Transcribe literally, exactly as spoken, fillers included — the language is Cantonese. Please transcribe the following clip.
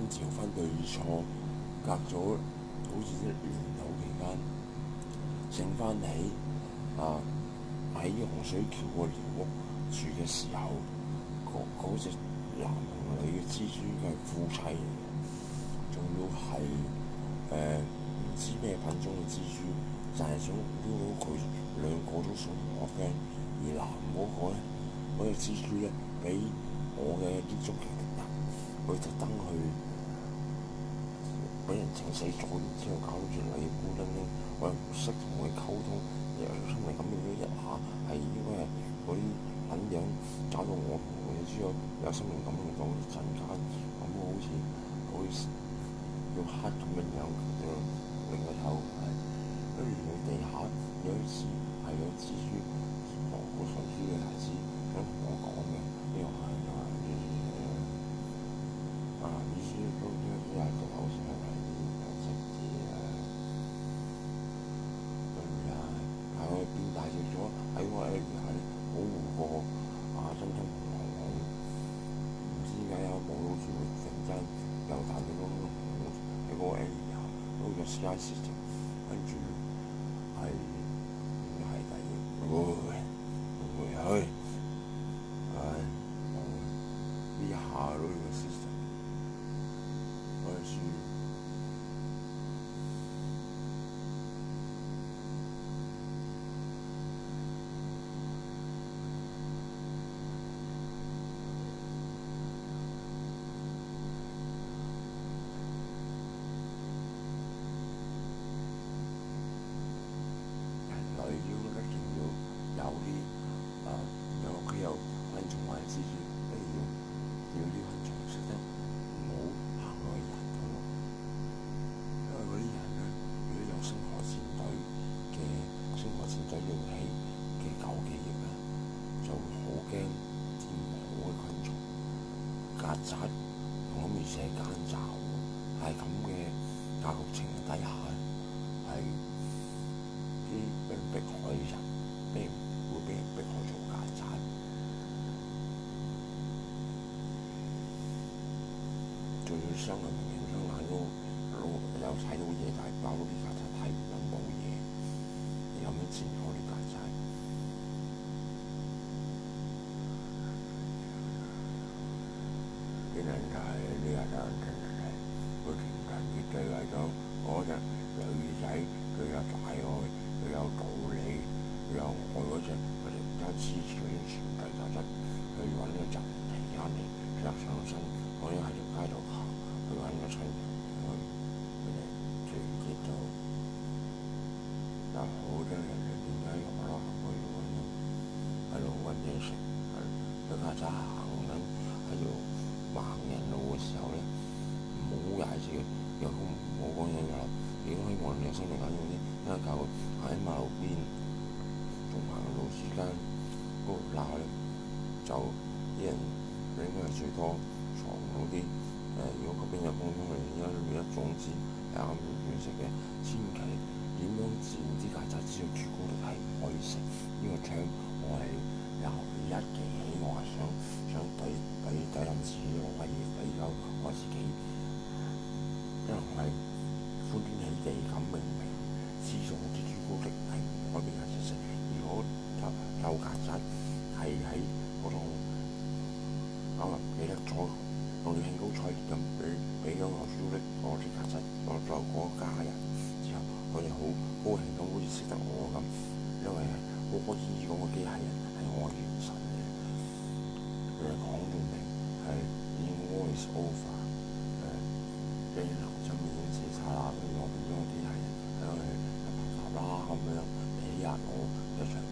調分對錯，隔咗好似一年到期間，醒翻起啊喺洪水橋個寮屋住嘅時候，嗰嗰隻男同女嘅蜘蛛係夫妻嚟嘅，仲要係誒唔知咩品種嘅蜘蛛，就係想撩到佢兩個都想同我 friend，而男嗰個咧嗰隻蜘蛛咧俾我嘅啲足球人，佢特登去俾人整死咗，然之後搞到住女孤零零，我又唔識同佢溝通，又出嚟咁樣一下，係應該係嗰啲撚樣搞到我同佢之後有生命感動到一陣間，咁好似好似要黑咁樣樣，就擰個頭係，跟住佢地下有一次係有蜘蛛落個水珠嘅孩子想同我講嘅，呢個係啊啊意思都都都係個好似係係啲食字啊，跟住啊係我變大隻咗喺我喺係保護過啊深深紅紅紅，唔知點解有冇好似會突然間又彈咗嗰個喺嗰個 area 嗰個 sky system， 跟住係係第二會會去係呢下都要 system 嗰陣時。要一定要有啲啊，有屋企有昆蟲或者蜘蛛，一定要要啲昆蟲識得唔好行落去人嗰度，因為嗰啲人咧，如果有星河戰隊嘅星河戰隊用器嘅舊記憶咧，就會好驚啲唔好嘅昆蟲，曱甴我諗要寫奸詐喎，係咁嘅教育情底下係。啲俾人迫害嘅人，俾人會俾人迫害做曱甴，仲要傷人明明傷眼都攞又睇到嘢，但係爆到啲曱甴睇唔到冇嘢，你咁樣戰我啲曱甴，啲人就係呢個就真係佢情人節對為咗嗰隻女仔，佢有大愛。佢有道理，佢有愛嗰隻，佢哋而家支持嗰啲傳遞價值，去揾個人嚟啱嚟着上身，可以喺條街度行，去揾個親人去，佢哋團結到，但好多人就點解用咯？去揾喺度揾嘢食，佢曱甴行緊喺度盲人路嘅時候咧，唔好踩住，又唔好講嘢㗎啦，如果希望你有生命緊要啲。而家就喺馬路邊，仲行路之間嗰度鬧咧，就啲人應該係最多藏嗰啲誒，如果嗰邊有公園，佢而家裏面一種子係啱亂食嘅，千祈點樣自然啲曱甴知道朱古力係唔可以食，呢個槍我係由一記起，我係想想對對對臨時我係俾咗我自己，因為我係歡天喜地咁明明。知道啲朱古力係唔可以俾曱甴食，如果有有曱甴係喺嗰度，啱啱記得咗，我哋興高采烈咁俾俾咗個朱古力嗰啲曱甴，我再嗰家人之後，佢哋好高興咁，好似識得我咁，因為我可以嗰個機械人係我元神嘅，佢哋講到明係 War is over， 誒，嘅流針已經死晒啦，跟住我變咗個機械人喺度。啦咁樣，你壓我一場。